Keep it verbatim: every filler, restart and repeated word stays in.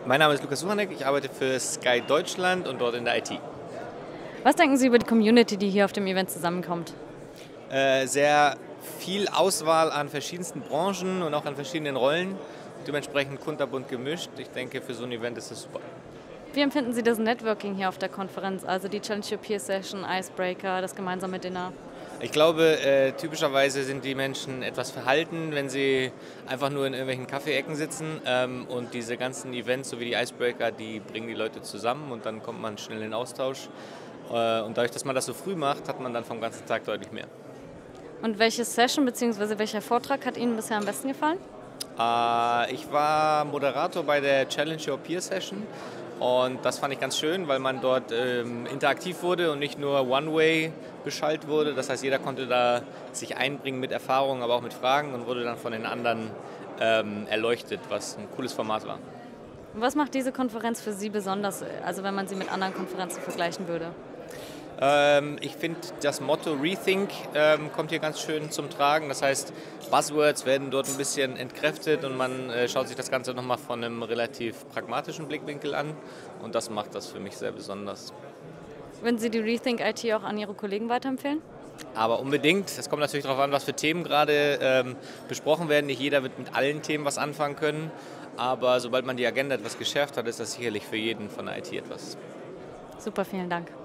Mein Name ist Lukas Suchanek, ich arbeite für Sky Deutschland und dort in der I T. Was denken Sie über die Community, die hier auf dem Event zusammenkommt? Äh, sehr viel Auswahl an verschiedensten Branchen und auch an verschiedenen Rollen, dementsprechend kunterbunt gemischt. Ich denke, für so ein Event ist das super. Wie empfinden Sie das Networking hier auf der Konferenz, also die Challenge Your Peer Session, Icebreaker, das gemeinsame Dinner? Ich glaube, äh, typischerweise sind die Menschen etwas verhalten, wenn sie einfach nur in irgendwelchen Kaffeeecken sitzen. Ähm, und diese ganzen Events, so wie die Icebreaker, die bringen die Leute zusammen und dann kommt man schnell in den Austausch. Äh, und dadurch, dass man das so früh macht, hat man dann vom ganzen Tag deutlich mehr. Und welche Session bzw. welcher Vortrag hat Ihnen bisher am besten gefallen? Äh, ich war Moderator bei der Challenge Your Peer Session. Und das fand ich ganz schön, weil man dort ähm, interaktiv wurde und nicht nur One-Way beschallt wurde. Das heißt, jeder konnte da sich einbringen mit Erfahrungen, aber auch mit Fragen und wurde dann von den anderen ähm, erleuchtet, was ein cooles Format war. Was macht diese Konferenz für Sie besonders, also wenn man sie mit anderen Konferenzen vergleichen würde? Ähm, ich finde, das Motto Rethink ähm, kommt hier ganz schön zum Tragen. Das heißt, Buzzwords werden dort ein bisschen entkräftet und man äh, schaut sich das Ganze nochmal von einem relativ pragmatischen Blickwinkel an. Und das macht das für mich sehr besonders. Würden Sie die Rethink I T auch an Ihre Kollegen weiterempfehlen? Aber unbedingt. Es kommt natürlich darauf an, was für Themen gerade ähm, besprochen werden. Nicht jeder wird mit allen Themen was anfangen können. Aber sobald man die Agenda etwas geschärft hat, ist das sicherlich für jeden von der I T etwas. Super, vielen Dank.